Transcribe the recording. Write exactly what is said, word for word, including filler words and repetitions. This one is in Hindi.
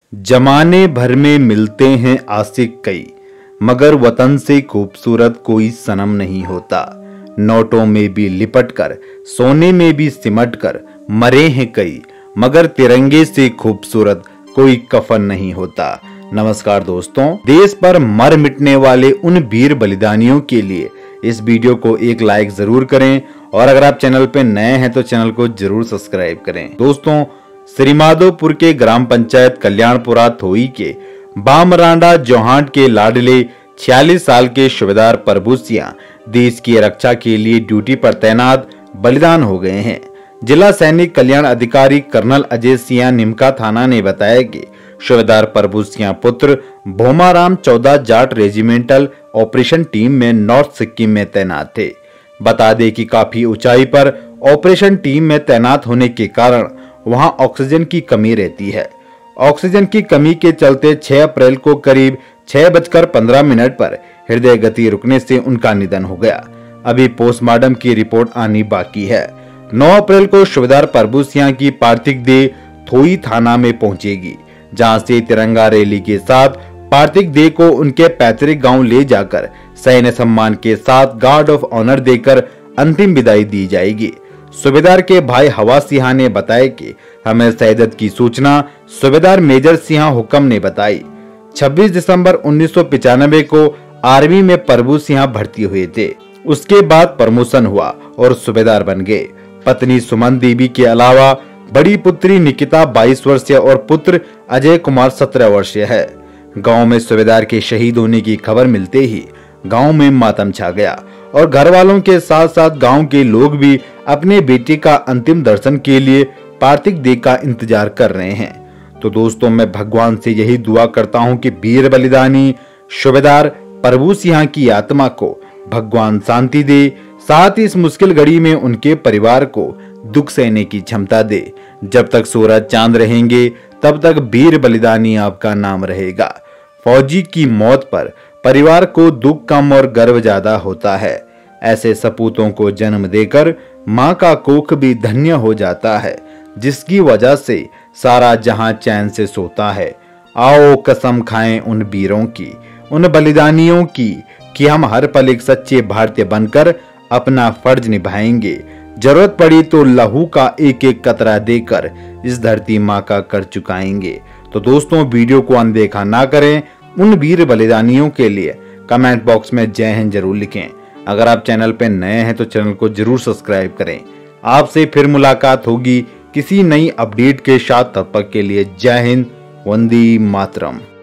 जमाने भर में मिलते हैं आशिक कई, मगर वतन से खूबसूरत कोई सनम नहीं होता। नोटों में भी लिपट कर, सोने में भी सिमट कर मरे हैं कई, मगर तिरंगे से खूबसूरत कोई कफन नहीं होता। नमस्कार दोस्तों, देश पर मर मिटने वाले उन वीर बलिदानियों के लिए इस वीडियो को एक लाइक जरूर करें और अगर आप चैनल पे नए हैं तो चैनल को जरूर सब्सक्राइब करें। दोस्तों, श्रीमाधोपुर के ग्राम पंचायत कल्याणपुरा थोई के बामरांडा जोहाट के लाडले छियालीस साल के सूबेदार प्रभु सिंह देश की रक्षा के लिए ड्यूटी पर तैनात बलिदान हो गए हैं। जिला सैनिक कल्याण अधिकारी कर्नल अजय सिंह निमका थाना ने बताया कि सूबेदार प्रभु सिंह पुत्र भोमाराम चौदह जाट रेजिमेंटल ऑपरेशन टीम में नॉर्थ सिक्किम में तैनात थे। बता दें कि काफी ऊंचाई पर ऑपरेशन टीम में तैनात होने के कारण वहां ऑक्सीजन की कमी रहती है। ऑक्सीजन की कमी के चलते छह अप्रैल को करीब छह बजकर पंद्रह मिनट पर हृदय गति रुकने से उनका निधन हो गया। अभी पोस्टमार्टम की रिपोर्ट आनी बाकी है। नौ अप्रैल को सूबेदार प्रभु सिंह की पार्थिव देह थोई थाना में पहुंचेगी, जहां से तिरंगा रैली के साथ पार्थिव देह को उनके पैतृक गांव ले जाकर सैन्य सम्मान के साथ गार्ड ऑफ ऑनर देकर अंतिम विदाई दी जाएगी। सूबेदार के भाई हवा सिंह ने बताया कि हमें शहादत की सूचना सूबेदार मेजर सिंह हुक्म ने बताई। छब्बीस दिसंबर उन्नीस सौ पचानवे को आर्मी में प्रभु सिंह भर्ती हुए थे। उसके बाद प्रमोशन हुआ और सूबेदार बन गए। पत्नी सुमन देवी के अलावा बड़ी पुत्री निकिता बाईस वर्षीय और पुत्र अजय कुमार सत्रह वर्षीय है। गांव में सूबेदार के शहीद होने की खबर मिलते ही गांव में मातम छा गया और घर वालों के साथ साथ गांव के लोग भी अपने बेटे का अंतिम दर्शन के लिए पार्थिव देह का इंतजार कर रहे हैं। तो दोस्तों, मैं भगवान से यही दुआ करता हूं कि वीर बलिदानी सूबेदार प्रभु सिंह की आत्मा को भगवान शांति दे, साथ ही इस मुश्किल घड़ी में उनके परिवार को दुख सहने की क्षमता दे। जब तक सूरज चांद रहेंगे तब तक वीर बलिदानी आपका नाम रहेगा। फौजी की मौत पर परिवार को दुख कम और गर्व ज्यादा होता है। ऐसे सपूतों को जन्म देकर माँ का कोख भी धन्य हो जाता है, जिसकी वजह से सारा जहां चैन से सोता है। आओ कसम खाएं उन वीरों की, उन बलिदानियों की, कि हम हर पल एक सच्चे भारतीय बनकर अपना फर्ज निभाएंगे। जरूरत पड़ी तो लहू का एक एक कतरा देकर इस धरती माँ का कर चुकाएंगे। तो दोस्तों, वीडियो को अनदेखा ना करें। उन वीर बलिदानियों के लिए कमेंट बॉक्स में जय हिंद जरूर लिखें। अगर आप चैनल पे नए हैं तो चैनल को जरूर सब्सक्राइब करें। आपसे फिर मुलाकात होगी किसी नई अपडेट के साथ। तब तक के लिए जय हिंद, वंदे मातरम।